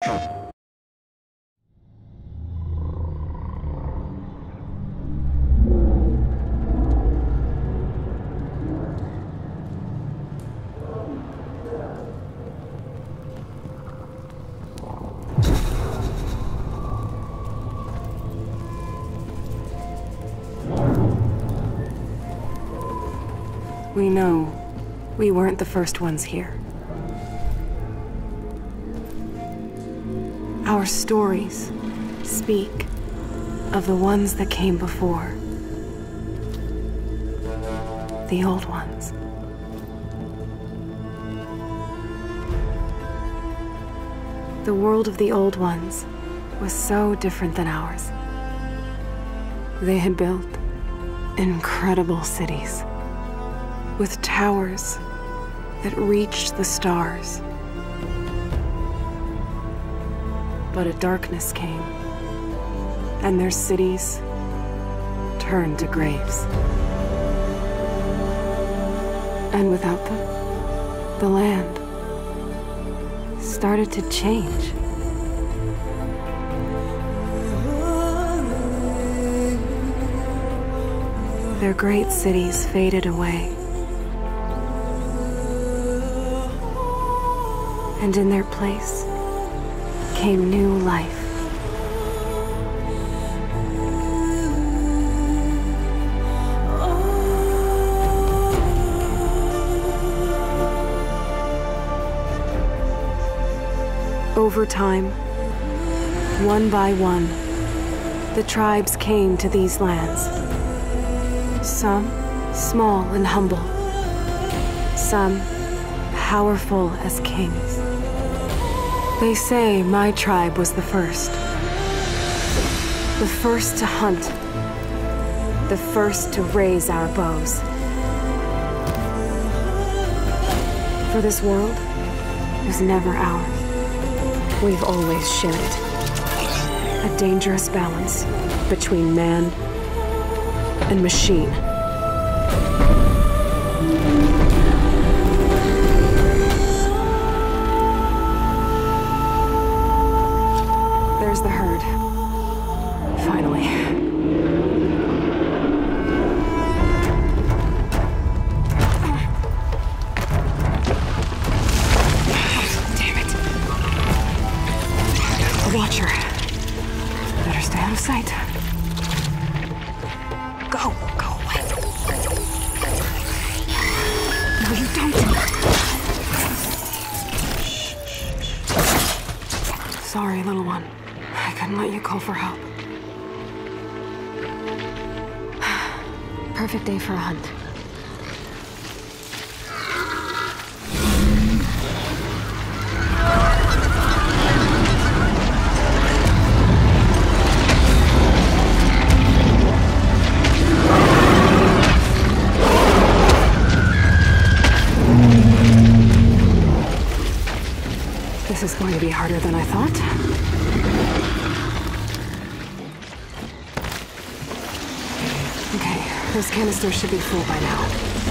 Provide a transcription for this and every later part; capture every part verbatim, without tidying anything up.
We know we weren't the first ones here. Our stories speak of the ones that came before. The old ones. The world of the old ones was so different than ours. They had built incredible cities with towers that reached the stars. But a darkness came, and their cities turned to graves. And without them, the land started to change. Their great cities faded away. And in their place came new life. Over time, one by one, the tribes came to these lands. Some small and humble, some powerful as kings. They say my tribe was the first. The first to hunt. The first to raise our bows. For this world was never ours. We've always shared it. A dangerous balance between man and machine. There's the herd. Finally. Damn it. A watcher. Better stay out of sight. Go, go away. No, you don't. Sorry, little one. I couldn't let you call for help. Perfect day for a hunt. This is going to be harder than I thought. Okay, this canister should be full by now.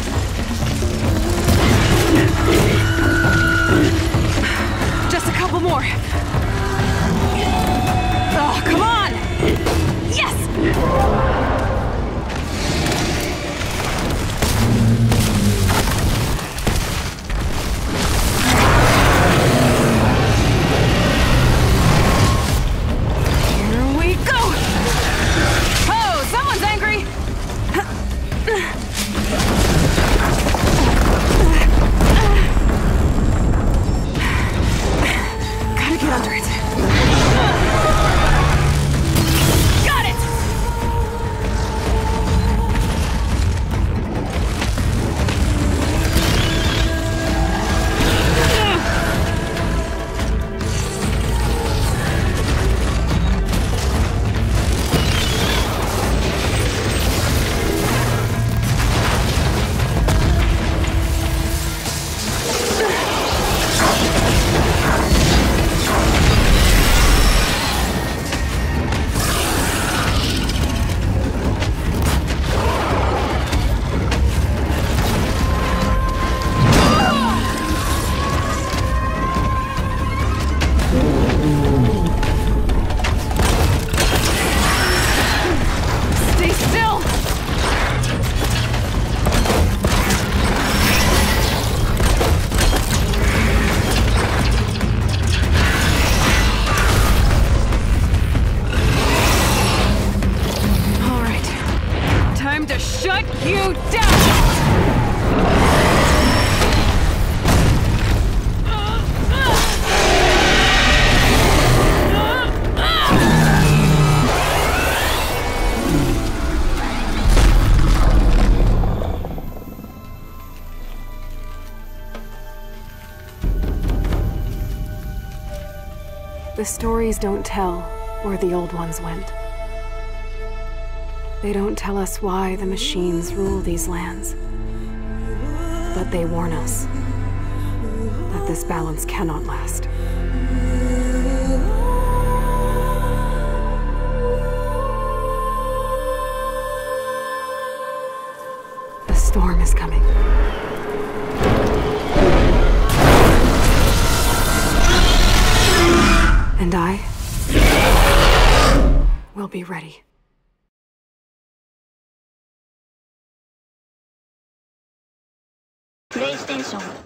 Just a couple more. Oh, come on! Yes! Here we go! Oh, someone's angry! The stories don't tell where the old ones went. They don't tell us why the machines rule these lands. But they warn us that this balance cannot last. The storm is coming. And I will be ready. PlayStation